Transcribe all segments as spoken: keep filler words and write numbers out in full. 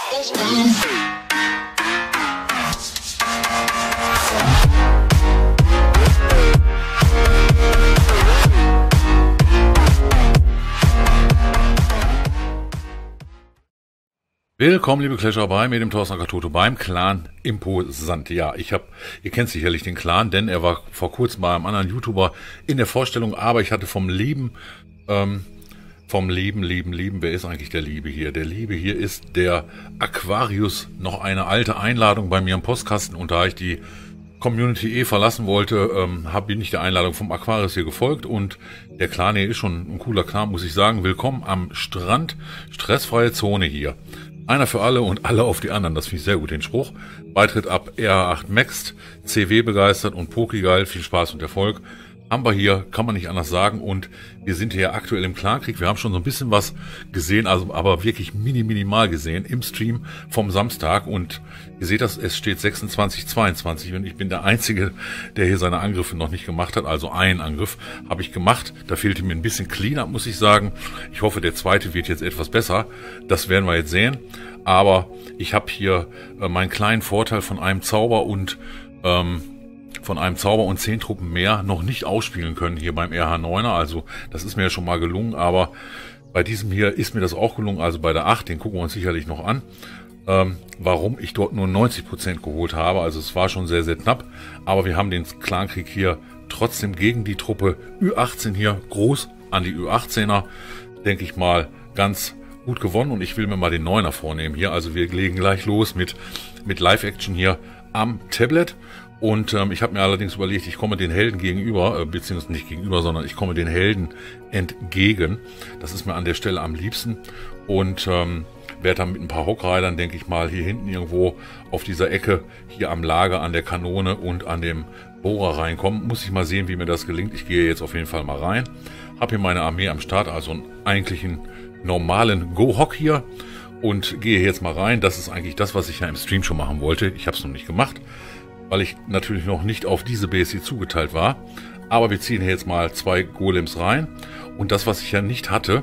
Willkommen, liebe Clasher, bei mir, dem Thorsten Akatoto, beim Clan Imposant. Ja, ich habe, ihr kennt sicherlich den Clan, denn er war vor kurzem bei einem anderen YouTuber in der Vorstellung, aber ich hatte vom Lieben, ähm, vom Lieben, Lieben, Lieben, wer ist eigentlich der Liebe hier? Der Liebe hier ist der Aquarius, noch eine alte Einladung bei mir im Postkasten, und da ich die Community eh verlassen wollte, ähm, habe ich der Einladung vom Aquarius hier gefolgt, und der Clan hier ist schon ein cooler Clan, muss ich sagen. Willkommen am Strand, stressfreie Zone hier. Einer für alle und alle auf die anderen, das finde ich sehr gut, den Spruch. Beitritt ab R acht Maxt, C W begeistert und Pokegeil, viel Spaß und Erfolg. Haben wir hier, kann man nicht anders sagen, und wir sind hier aktuell im Clankrieg. Wir haben schon so ein bisschen was gesehen, also aber wirklich mini minimal gesehen im Stream vom Samstag, und ihr seht das, es steht sechsundzwanzig zweiundzwanzig und ich bin der Einzige, der hier seine Angriffe noch nicht gemacht hat. Also einen Angriff habe ich gemacht, da fehlte mir ein bisschen Cleanup, muss ich sagen. Ich hoffe, der zweite wird jetzt etwas besser, das werden wir jetzt sehen, aber ich habe hier äh, meinen kleinen Vorteil von einem Zauber und ähm, von einem Zauber und zehn Truppen mehr noch nicht ausspielen können hier beim R H neuner, also das ist mir ja schon mal gelungen, aber bei diesem hier ist mir das auch gelungen, also bei der acht, den gucken wir uns sicherlich noch an, ähm, warum ich dort nur neunzig Prozent geholt habe, also es war schon sehr, sehr knapp, aber wir haben den Clankrieg hier trotzdem gegen die Truppe Ü achtzehn hier groß an die Ü achtzehner, denke ich mal, ganz gut gewonnen, und ich will mir mal den neuner vornehmen hier, also wir legen gleich los mit, mit Live-Action hier am Tablet. Und ähm, ich habe mir allerdings überlegt, ich komme den Helden gegenüber, äh, beziehungsweise nicht gegenüber, sondern ich komme den Helden entgegen. Das ist mir an der Stelle am liebsten. Und ähm, werde dann mit ein paar Hockreitern, denke ich mal, hier hinten irgendwo auf dieser Ecke, hier am Lager, an der Kanone und an dem Bohrer reinkommen. Muss ich mal sehen, wie mir das gelingt. Ich gehe jetzt auf jeden Fall mal rein. Habe hier meine Armee am Start, also einen eigentlichen normalen Go-Hock hier. Und gehe jetzt mal rein. Das ist eigentlich das, was ich ja im Stream schon machen wollte. Ich habe es noch nicht gemacht, weil ich natürlich noch nicht auf diese Base hier zugeteilt war. Aber wir ziehen hier jetzt mal zwei Golems rein. Und das, was ich ja nicht hatte,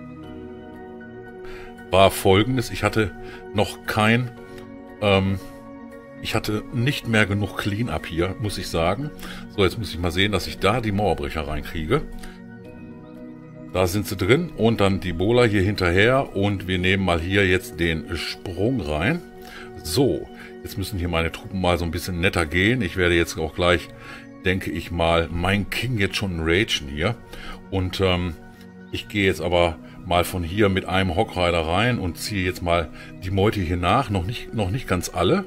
war folgendes. Ich hatte noch kein, ähm, ich hatte nicht mehr genug Clean-Up hier, muss ich sagen. So, jetzt muss ich mal sehen, dass ich da die Mauerbrecher reinkriege. Da sind sie drin, und dann die Bola hier hinterher, und wir nehmen mal hier jetzt den Sprung rein. So, jetzt müssen hier meine Truppen mal so ein bisschen netter gehen. Ich werde jetzt auch gleich, denke ich mal, mein King jetzt schon ragen hier. Und ähm, ich gehe jetzt aber mal von hier mit einem Hockrider rein und ziehe jetzt mal die Meute hier nach. Noch nicht, noch nicht ganz alle.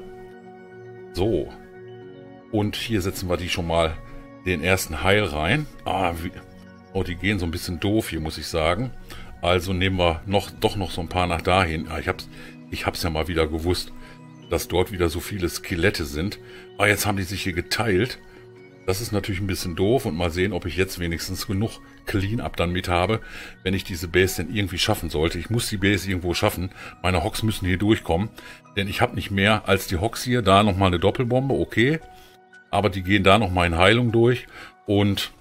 So. Und hier setzen wir die schon mal den ersten Heil rein. Ah, wie, oh, die gehen so ein bisschen doof hier, muss ich sagen. Also nehmen wir noch, doch noch so ein paar nach dahin. Ah, ich hab's, ich hab's ja mal wieder gewusst, dass dort wieder so viele Skelette sind. Aber jetzt haben die sich hier geteilt. Das ist natürlich ein bisschen doof, und mal sehen, ob ich jetzt wenigstens genug Clean-Up dann mit habe, wenn ich diese Base denn irgendwie schaffen sollte. Ich muss die Base irgendwo schaffen. Meine Hocks müssen hier durchkommen, denn ich habe nicht mehr als die Hocks hier. Da nochmal eine Doppelbombe, okay. Aber die gehen da nochmal in Heilung durch, und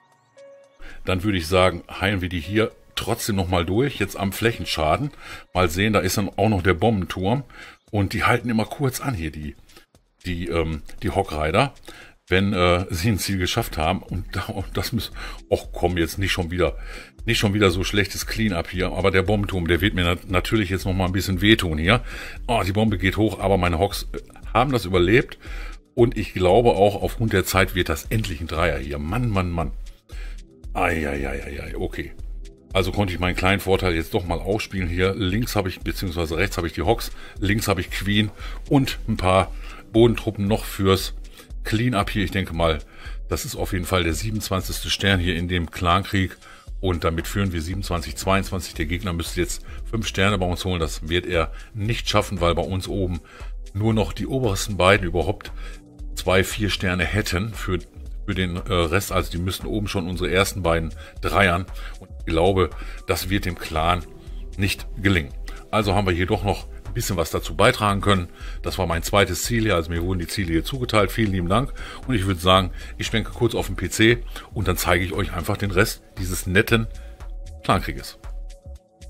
dann würde ich sagen, heilen wir die hier trotzdem nochmal durch. Jetzt am Flächenschaden. Mal sehen, da ist dann auch noch der Bombenturm. Und die halten immer kurz an hier, die, die, ähm, die Hockrider, wenn äh, sie ein Ziel geschafft haben. Und, und das muss, ach komm, jetzt nicht schon wieder, nicht schon wieder so schlechtes Clean-Up hier. Aber der Bombenturm, der wird mir nat natürlich jetzt noch mal ein bisschen wehtun hier. Oh, die Bombe geht hoch, aber meine Hocks haben das überlebt. Und ich glaube auch, aufgrund der Zeit wird das endlich ein Dreier hier. Mann, Mann, Mann. Eieieiei, okay. Also konnte ich meinen kleinen Vorteil jetzt doch mal ausspielen. Hier links habe ich, beziehungsweise rechts habe ich die Hocks, links habe ich Queen und ein paar Bodentruppen noch fürs Clean-Up hier. Ich denke mal, das ist auf jeden Fall der siebenundzwanzigste Stern hier in dem Clankrieg, und damit führen wir siebenundzwanzig zweiundzwanzig. Der Gegner müsste jetzt fünf Sterne bei uns holen. Das wird er nicht schaffen, weil bei uns oben nur noch die obersten beiden überhaupt zwei, vier Sterne hätten für für den äh, Rest, also die müssten oben schon unsere ersten beiden Dreiern, und ich glaube, das wird dem Clan nicht gelingen. Also haben wir hier doch noch ein bisschen was dazu beitragen können. Das war mein zweites Ziel hier, also mir wurden die Ziele hier zugeteilt. Vielen lieben Dank, und ich würde sagen, ich schwenke kurz auf den P C und dann zeige ich euch einfach den Rest dieses netten Clankrieges.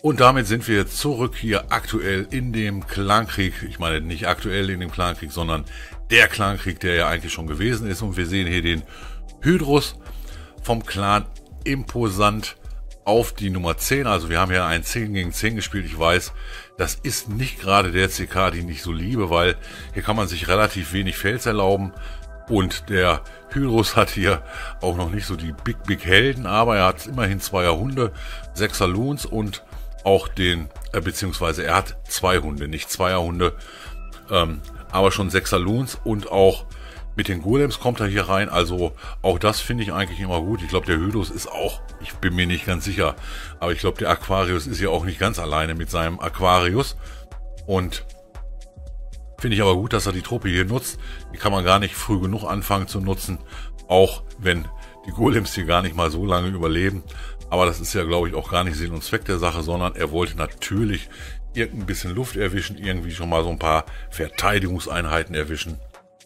Und damit sind wir jetzt zurück hier aktuell in dem Clankrieg. Ich meine nicht aktuell in dem Clankrieg, sondern der Clankrieg, der ja eigentlich schon gewesen ist. Und wir sehen hier den Hydrus vom Clan Imposant auf die Nummer zehn. Also wir haben hier ein zehn gegen zehn gespielt. Ich weiß, das ist nicht gerade der C K, den ich so liebe, weil hier kann man sich relativ wenig Fails erlauben. Und der Hydrus hat hier auch noch nicht so die Big Big Helden, aber er hat immerhin zweier Hunde, sechser Loons und auch den, äh, beziehungsweise er hat zwei Hunde, nicht zweier Hunde, ähm, aber schon sechser Loons und auch mit den Golems kommt er hier rein, also auch das finde ich eigentlich immer gut. Ich glaube, der Hydrus ist auch, ich bin mir nicht ganz sicher, aber ich glaube, der Aquarius ist ja auch nicht ganz alleine mit seinem Aquarius und finde ich aber gut, dass er die Truppe hier nutzt. Die kann man gar nicht früh genug anfangen zu nutzen, auch wenn die Golems hier gar nicht mal so lange überleben. Aber das ist ja, glaube ich, auch gar nicht Sinn und Zweck der Sache, sondern er wollte natürlich irgendein bisschen Luft erwischen, irgendwie schon mal so ein paar Verteidigungseinheiten erwischen.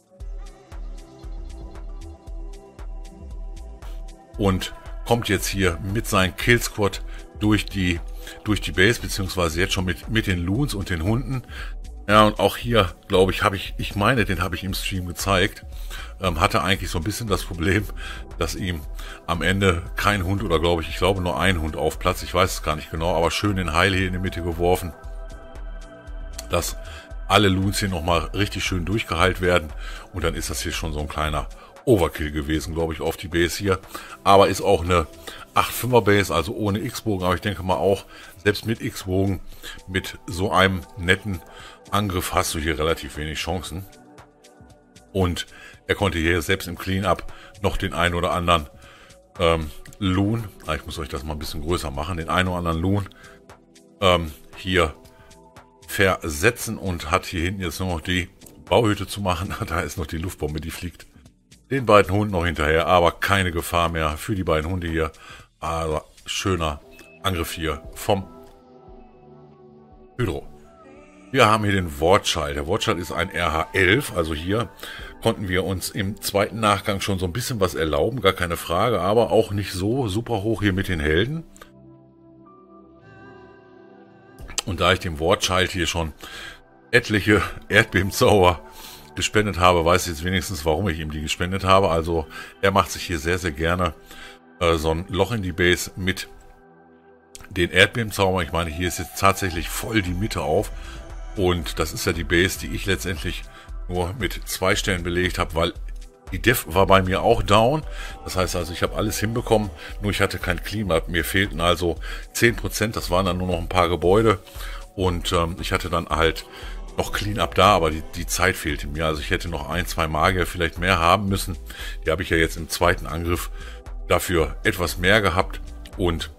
Und kommt jetzt hier mit seinem Killsquad durch die, durch die Base, beziehungsweise jetzt schon mit, mit den Loons und den Hunden. Ja, und auch hier, glaube ich, habe ich, ich meine, den habe ich im Stream gezeigt, ähm, hatte eigentlich so ein bisschen das Problem, dass ihm am Ende kein Hund oder glaube ich, ich glaube nur ein Hund auf Platz, ich weiß es gar nicht genau, aber schön den Heil hier in die Mitte geworfen, dass alle Loons hier nochmal richtig schön durchgeheilt werden und dann ist das hier schon so ein kleiner Overkill gewesen, glaube ich, auf die Base hier, aber ist auch eine acht fünfer Base, also ohne X-Bogen, aber ich denke mal auch, selbst mit X-Bogen, mit so einem netten Angriff hast du hier relativ wenig Chancen. Und er konnte hier selbst im Cleanup noch den einen oder anderen ähm, Loon, ah, ich muss euch das mal ein bisschen größer machen, den einen oder anderen Loon ähm, hier versetzen und hat hier hinten jetzt nur noch die Bauhütte zu machen. Da ist noch die Luftbombe, die fliegt den beiden Hunden noch hinterher, aber keine Gefahr mehr für die beiden Hunde hier. Also schöner Angriff hier vom Hydro. Wir haben hier den Wortschall. Der Wortschall ist ein R H elf, also hier konnten wir uns im zweiten Nachgang schon so ein bisschen was erlauben, gar keine Frage, aber auch nicht so super hoch hier mit den Helden. Und da ich dem Wortschall hier schon etliche Erdbebenzauber gespendet habe, weiß ich jetzt wenigstens, warum ich ihm die gespendet habe. Also er macht sich hier sehr, sehr gerne äh, so ein Loch in die Base mit den Erdbebenzauber. Ich meine, hier ist jetzt tatsächlich voll die Mitte auf. Und das ist ja die Base, die ich letztendlich nur mit zwei Stellen belegt habe, weil die Def war bei mir auch down. Das heißt also, ich habe alles hinbekommen, nur ich hatte kein Klima. Mir fehlten also zehn Prozent, das waren dann nur noch ein paar Gebäude. Und ähm, ich hatte dann halt noch Cleanup da, aber die, die Zeit fehlte mir. Also ich hätte noch ein, zwei Magier vielleicht mehr haben müssen. Die habe ich ja jetzt im zweiten Angriff dafür etwas mehr gehabt und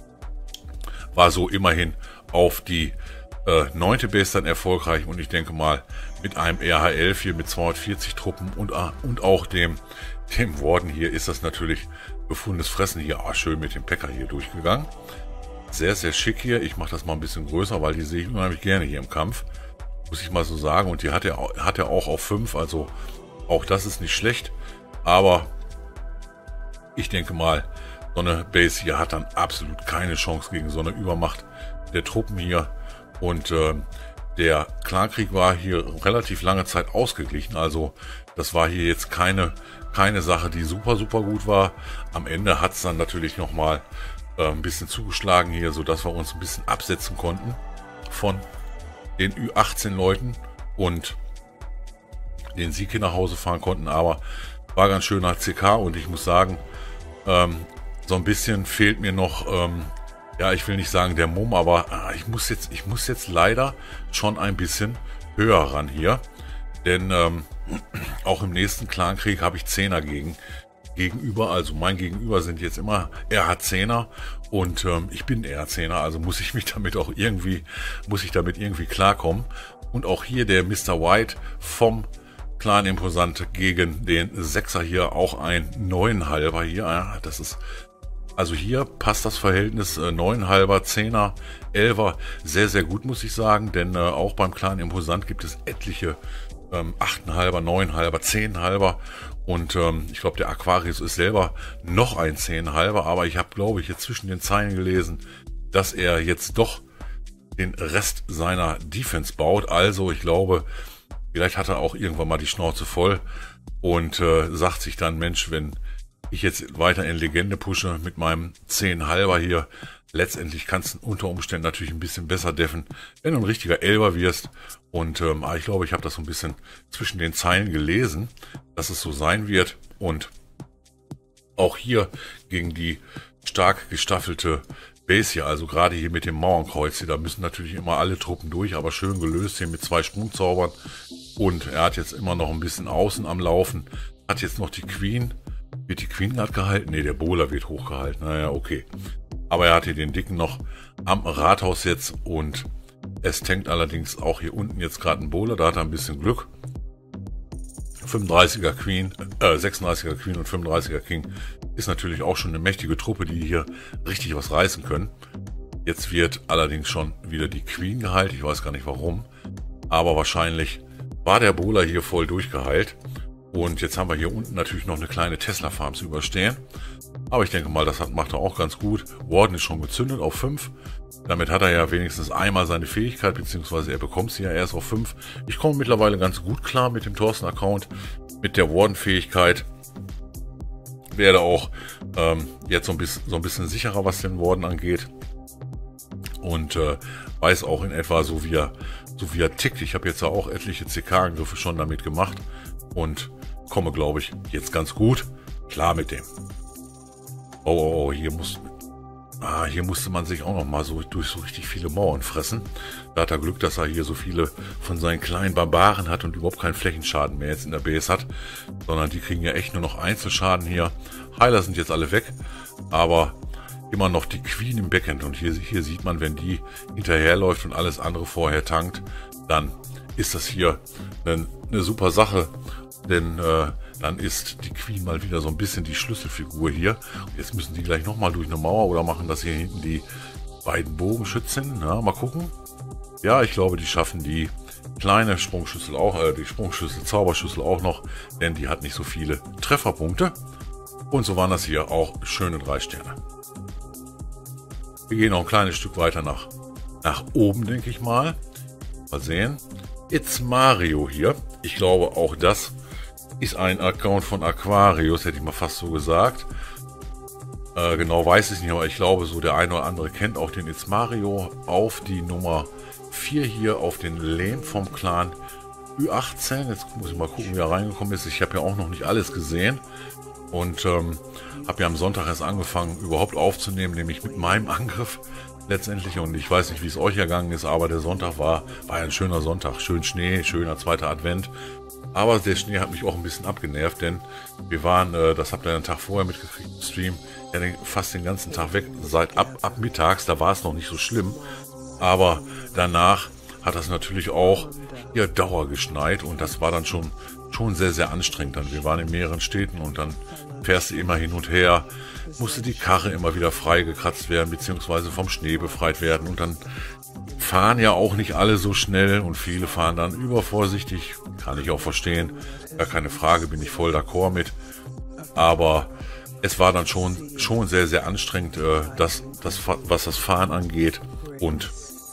war so immerhin auf die äh, neunte Base dann erfolgreich. Und ich denke mal, mit einem R H elf hier mit zweihundertvierzig Truppen und, und auch dem, dem Warden hier ist das natürlich gefundenes Fressen hier. Ah, schön mit dem Packer hier durchgegangen. Sehr, sehr schick hier. Ich mache das mal ein bisschen größer, weil die sehe ich unheimlich gerne hier im Kampf. Muss ich mal so sagen. Und die hat er, hat er auch auf fünf. Also auch das ist nicht schlecht. Aber ich denke mal, so eine Base hier hat dann absolut keine Chance gegen so eine Übermacht der Truppen hier. Und äh, der Clankrieg war hier relativ lange Zeit ausgeglichen. Also das war hier jetzt keine, keine Sache, die super, super gut war. Am Ende hat es dann natürlich nochmal äh, ein bisschen zugeschlagen hier, sodass wir uns ein bisschen absetzen konnten von den Ü achtzehn Leuten und den Sieg hier nach Hause fahren konnten. Aber war ganz schöner C K und ich muss sagen, ähm, so ein bisschen fehlt mir noch, ähm, ja, ich will nicht sagen der Mumm, aber äh, ich muss jetzt, ich muss jetzt leider schon ein bisschen höher ran hier, denn ähm, auch im nächsten Clankrieg habe ich Zehner gegen gegenüber, also mein Gegenüber sind jetzt immer R H zehner und ähm, ich bin R H zehner, also muss ich mich damit auch irgendwie, muss ich damit irgendwie klarkommen. Und auch hier der Mister White vom Clan Imposant gegen den Sechser hier, auch ein neunhalber hier, ja, das ist, also hier passt das Verhältnis äh, neunhalber, Zehner, Elfer sehr, sehr gut, muss ich sagen, denn äh, auch beim Clan Imposant gibt es etliche ähm, achteinhalber, neuneinhalber, zehnhalber und ähm, ich glaube, der Aquarius ist selber noch ein zehnhalber, aber ich habe, glaube ich, jetzt zwischen den Zeilen gelesen, dass er jetzt doch den Rest seiner Defense baut. Also ich glaube, vielleicht hat er auch irgendwann mal die Schnauze voll und äh, sagt sich dann, Mensch, wenn ich jetzt weiter in Legende pushe mit meinem zehn halber hier, letztendlich kannst du unter Umständen natürlich ein bisschen besser deffen, wenn du ein richtiger Elber wirst. Und ähm, ich glaube, ich habe das so ein bisschen zwischen den Zeilen gelesen, dass es so sein wird. Und auch hier gegen die stark gestaffelte Base hier, also gerade hier mit dem Mauernkreuz hier, da müssen natürlich immer alle Truppen durch, aber schön gelöst hier mit zwei Sprungzaubern. Und er hat jetzt immer noch ein bisschen außen am Laufen, hat jetzt noch die Queen. Wird die Queen gerade gehalten? Ne, der Bowler wird hochgehalten. Naja, okay. Aber er hat hier den Dicken noch am Rathaus jetzt und es tankt allerdings auch hier unten jetzt gerade ein Bowler. Da hat er ein bisschen Glück. fünfunddreißiger Queen, äh, sechsunddreißiger Queen und fünfunddreißiger King ist natürlich auch schon eine mächtige Truppe, die hier richtig was reißen können. Jetzt wird allerdings schon wieder die Queen geheilt. Ich weiß gar nicht warum. Aber wahrscheinlich war der Bowler hier voll durchgeheilt. Und jetzt haben wir hier unten natürlich noch eine kleine Tesla-Farm zu überstehen. Aber ich denke mal, das hat, macht er auch ganz gut. Warden ist schon gezündet auf fünf. Damit hat er ja wenigstens einmal seine Fähigkeit, beziehungsweise er bekommt sie ja erst auf fünf. Ich komme mittlerweile ganz gut klar mit dem Thorsten-Account, mit der Warden-Fähigkeit. Werde auch ähm, jetzt so ein, bisschen, so ein bisschen sicherer, was den Warden angeht. Und äh, weiß auch in etwa, so wie er, so wie er tickt. Ich habe jetzt ja auch etliche C K-Angriffe schon damit gemacht. Und komme, glaube ich, jetzt ganz gut klar mit dem. Oh, oh, oh, hier muss, ah, hier musste man sich auch noch mal so durch so richtig viele Mauern fressen. Da hat er Glück, dass er hier so viele von seinen kleinen Barbaren hat und überhaupt keinen Flächenschaden mehr jetzt in der Base hat, sondern die kriegen ja echt nur noch Einzelschaden hier. Heiler sind jetzt alle weg, aber immer noch die Queen im Backend und hier, hier sieht man, wenn die hinterherläuft und alles andere vorher tankt, dann ist das hier eine, eine super Sache. Denn äh, dann ist die Queen mal wieder so ein bisschen die Schlüsselfigur hier. Und jetzt müssen die gleich nochmal durch eine Mauer oder machen das hier hinten die beiden Bogenschützen. Na, mal gucken. Ja, ich glaube, die schaffen die kleine Sprungschüssel auch, äh, die Sprungschüssel, Zauberschüssel auch noch, denn die hat nicht so viele Trefferpunkte. Und so waren das hier auch schöne drei Sterne. Wir gehen noch ein kleines Stück weiter nach, nach oben, denke ich mal. Mal sehen. It's Mario hier. Ich glaube, auch das ist ein Account von Aquarius, hätte ich mal fast so gesagt. Äh, genau weiß ich nicht, aber ich glaube, so der eine oder andere kennt auch den It's Mario auf die Nummer vier hier, auf den Lane vom Clan Ü achtzehn. Jetzt muss ich mal gucken, wie er reingekommen ist. Ich habe ja auch noch nicht alles gesehen und ähm, habe ja am Sonntag erst angefangen, überhaupt aufzunehmen, nämlich mit meinem Angriff letztendlich. Und ich weiß nicht, wie es euch ergangen ist, aber der Sonntag war, war ein schöner Sonntag. Schön Schnee, schöner zweiter Advent. Aber der Schnee hat mich auch ein bisschen abgenervt, denn wir waren, äh, das habt ihr einen Tag vorher mitgekriegt im Stream, ja, den, fast den ganzen Tag weg, seit ab, ab mittags, da war es noch nicht so schlimm. Aber danach hat das natürlich auch hier Dauer geschneit und das war dann schon, schon sehr, sehr anstrengend. Dann, wir waren in mehreren Städten und dann fährst du immer hin und her, musste die Karre immer wieder freigekratzt werden, beziehungsweise vom Schnee befreit werden und dann fahren ja auch nicht alle so schnell und viele fahren dann übervorsichtig, kann ich auch verstehen, gar keine Frage, bin ich voll d'accord mit, aber es war dann schon schon sehr, sehr anstrengend, äh, das, das, was das Fahren angeht und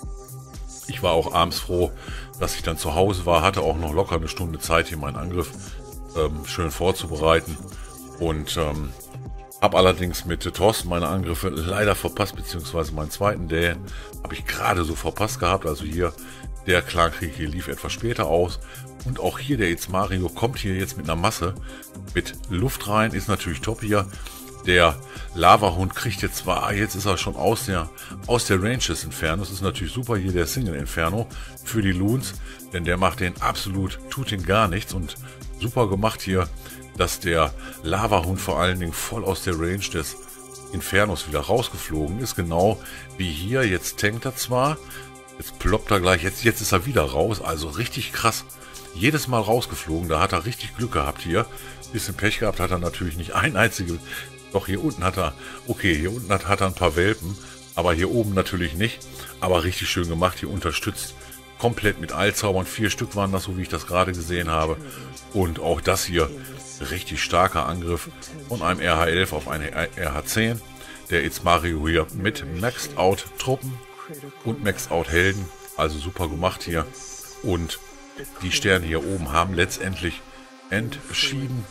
ich war auch abends froh, dass ich dann zu Hause war, hatte auch noch locker eine Stunde Zeit, hier meinen Angriff ähm, schön vorzubereiten und ähm, habe allerdings mit Thorsten meine Angriffe leider verpasst, beziehungsweise meinen zweiten, den habe ich gerade so verpasst gehabt. Also hier, der Clankrieg hier lief etwas später aus. Und auch hier, der It's Mario kommt hier jetzt mit einer Masse mit Luft rein, ist natürlich top hier. Der Lavahund kriegt jetzt zwar, ah, jetzt ist er schon aus der, aus der Range des Infernos. Ist natürlich super hier der Single Inferno für die Loons, denn der macht den absolut, tut den gar nichts und super gemacht hier, dass der Lavahund vor allen Dingen voll aus der Range des Infernos wieder rausgeflogen ist. Genau wie hier. Jetzt tankt er zwar. Jetzt ploppt er gleich. Jetzt, jetzt ist er wieder raus. Also richtig krass. Jedes Mal rausgeflogen. Da hat er richtig Glück gehabt hier. Bisschen Pech gehabt hat er natürlich nicht. Ein einziges. Doch hier unten hat er... Okay, hier unten hat, hat er ein paar Welpen. Aber hier oben natürlich nicht. Aber richtig schön gemacht. Hier unterstützt komplett mit Eilzaubern. Vier Stück waren das, so wie ich das gerade gesehen habe. Und auch das hier... Richtig starker Angriff von einem R H elf auf eine R H zehn. Der It's Mario hier mit Maxed Out Truppen und Max Out Helden. Also super gemacht hier. Und die Sterne hier oben haben letztendlich entschieden.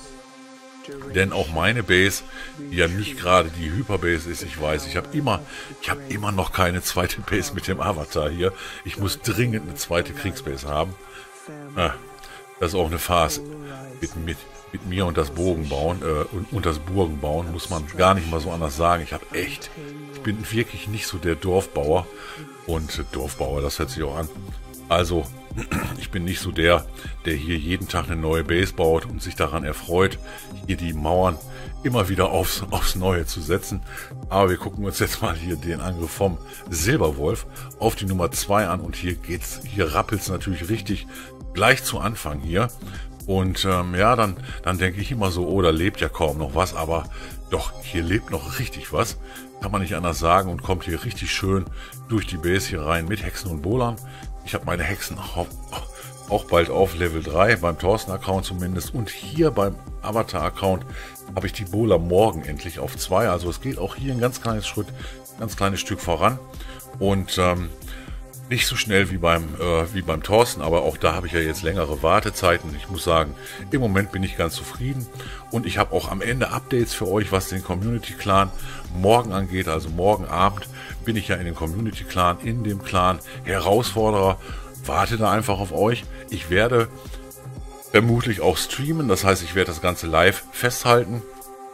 Denn auch meine Base, die ja nicht gerade die Hyperbase ist, ich weiß, ich habe immer, ich habe immer noch keine zweite Base mit dem Avatar hier. Ich muss dringend eine zweite Kriegsbase haben. Ah, das ist auch eine Farce. Mit, mit, mit mir und das Bogenbauen, äh, und, und das Burgenbauen, muss man gar nicht mal so anders sagen. Ich habe echt, ich bin wirklich nicht so der Dorfbauer. Und äh, Dorfbauer, das hört sich auch an. Also, ich bin nicht so der, der hier jeden Tag eine neue Base baut und sich daran erfreut, hier die Mauern immer wieder aufs, aufs Neue zu setzen. Aber wir gucken uns jetzt mal hier den Angriff vom Silberwolf auf die Nummer zwei an. Und hier geht's, hier rappelt's natürlich richtig gleich zu Anfang hier. Und ähm, ja, dann, dann denke ich immer so, oh, da lebt ja kaum noch was. Aber doch, hier lebt noch richtig was. Kann man nicht anders sagen und kommt hier richtig schön durch die Base hier rein mit Hexen und Bolern. Ich habe meine Hexen auch, auch bald auf Level drei, beim Thorsten-Account zumindest. Und hier beim Avatar-Account habe ich die Bowler morgen endlich auf zwei. Also es geht auch hier ein ganz kleines Schritt, ganz kleines Stück voran. Und ähm, nicht so schnell wie beim, äh, wie beim Thorsten, aber auch da habe ich ja jetzt längere Wartezeiten. Ich muss sagen, im Moment bin ich ganz zufrieden. Und ich habe auch am Ende Updates für euch, was den Community-Clan morgen angeht. Also morgen Abend bin ich ja in dem Community-Clan, in dem Clan Herausforderer. Warte da einfach auf euch. Ich werde vermutlich auch streamen. Das heißt, ich werde das Ganze live festhalten,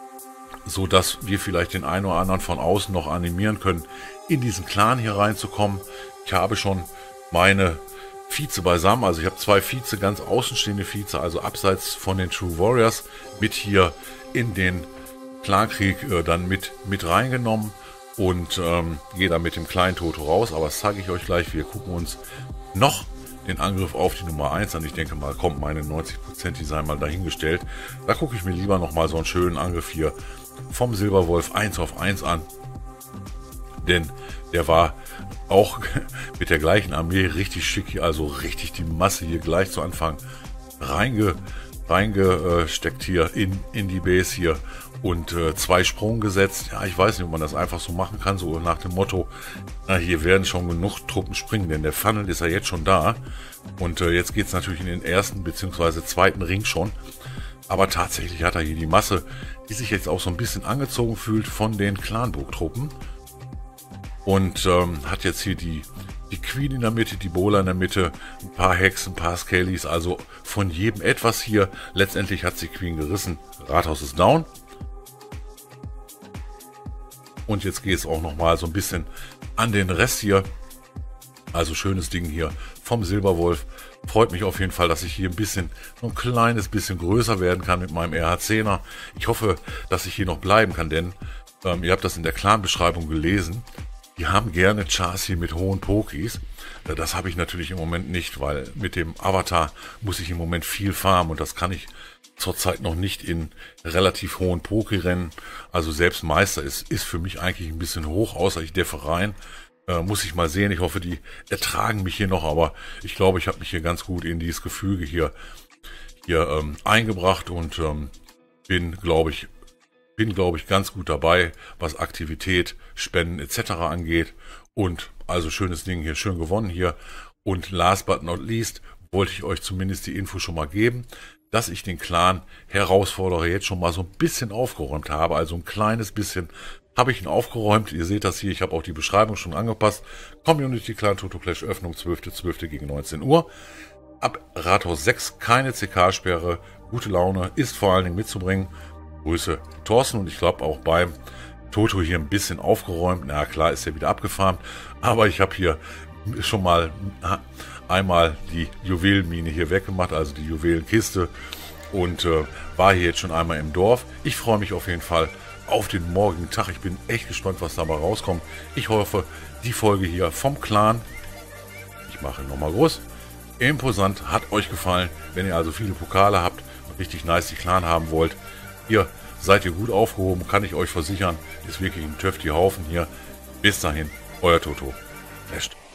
so dass wir vielleicht den einen oder anderen von außen noch animieren können, in diesen Clan hier reinzukommen. Ich habe schon meine Vize beisammen. Also ich habe zwei Vize, ganz außenstehende Vize, also abseits von den True Warriors, mit hier in den Clankrieg äh, dann mit, mit reingenommen. Und ähm, gehe dann mit dem kleinen Toto raus. Aber das zeige ich euch gleich. Wir gucken uns noch den Angriff auf die Nummer eins an. Ich denke mal, kommt meine neunzig Prozent, die seien mal dahingestellt. Da gucke ich mir lieber nochmal so einen schönen Angriff hier vom Silberwolf eins auf eins an. Denn der war auch mit der gleichen Armee richtig schick. Also richtig die Masse hier gleich zu Anfang reinge, reingesteckt hier in, in die Base hier. Und äh, zwei Sprung gesetzt. Ja, ich weiß nicht, ob man das einfach so machen kann, so nach dem Motto, na, hier werden schon genug Truppen springen, denn der Funnel ist ja jetzt schon da. Und äh, jetzt geht es natürlich in den ersten bzw. zweiten Ring schon. Aber tatsächlich hat er hier die Masse, die sich jetzt auch so ein bisschen angezogen fühlt von den Clanburg-Truppen. Und ähm, hat jetzt hier die, die Queen in der Mitte, die Bowler in der Mitte, ein paar Hexen, ein paar Scalies, also von jedem etwas hier. Letztendlich hat sie Queen gerissen. Rathaus ist down. Und jetzt geht es auch noch mal so ein bisschen an den Rest hier. Also schönes Ding hier vom Silberwolf. Freut mich auf jeden Fall, dass ich hier ein bisschen, so ein kleines bisschen größer werden kann mit meinem R H zehner. Ich hoffe, dass ich hier noch bleiben kann, denn ähm, ihr habt das in der Clan-Beschreibung gelesen. Die haben gerne Chars hier mit hohen Pokis. Das habe ich natürlich im Moment nicht, weil mit dem Avatar muss ich im Moment viel farmen und das kann ich zurzeit noch nicht in relativ hohen Poki-Rennen. Also selbst Meister ist, ist für mich eigentlich ein bisschen hoch, außer ich deffe rein. Äh, muss ich mal sehen. Ich hoffe, die ertragen mich hier noch, aber ich glaube, ich habe mich hier ganz gut in dieses Gefüge hier, hier ähm, eingebracht und ähm, bin, glaube ich, bin, glaube ich, ganz gut dabei, was Aktivität, Spenden et cetera angeht. Und also schönes Ding hier, schön gewonnen hier. Und last but not least wollte ich euch zumindest die Info schon mal geben, dass ich den Clan Herausforderer jetzt schon mal so ein bisschen aufgeräumt habe. Also ein kleines bisschen habe ich ihn aufgeräumt. Ihr seht das hier, ich habe auch die Beschreibung schon angepasst. Community Clan Toto Clash Öffnung zwölfter zwölfter gegen neunzehn Uhr. Ab Rathaus sechs keine C K-Sperre. Gute Laune ist vor allen Dingen mitzubringen. Grüße Thorsten und ich glaube auch beim Toto hier ein bisschen aufgeräumt. Na klar, ist er wieder abgefarmt. Aber ich habe hier schon mal einmal die Juwelenmine hier weggemacht, also die Juwelenkiste, und äh, war hier jetzt schon einmal im Dorf. Ich freue mich auf jeden Fall auf den morgigen Tag. Ich bin echt gespannt, was dabei rauskommt. Ich hoffe, die Folge hier vom Clan, ich mache nochmal groß, imposant, hat euch gefallen. Wenn ihr also viele Pokale habt und richtig nice die Clan haben wollt, hier seid ihr gut aufgehoben, kann ich euch versichern. Ist wirklich ein Töfti Haufen hier. Bis dahin, euer Toto. Echt.